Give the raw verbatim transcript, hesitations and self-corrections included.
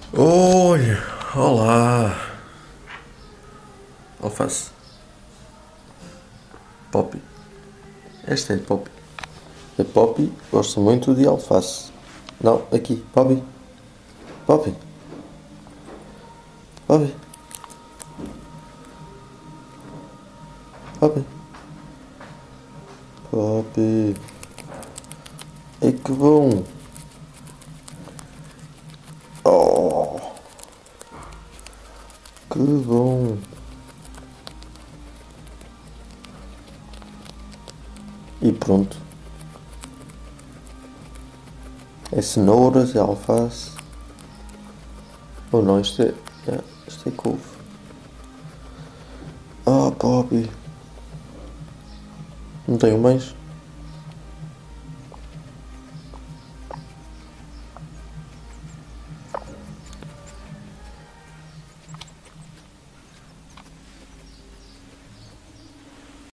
Oi, olá. Alface. Poppy. Esta é de Poppy. A Poppy gosta muito de alface. Não, aqui, Poppy. Poppy. Poppy. Poppy. Poppy. Ai que bom. Oh, que bom. E pronto. É cenouras, é alface. Ou não, isto é. é isto é couve. Ah, Poppy. Não tenho mais.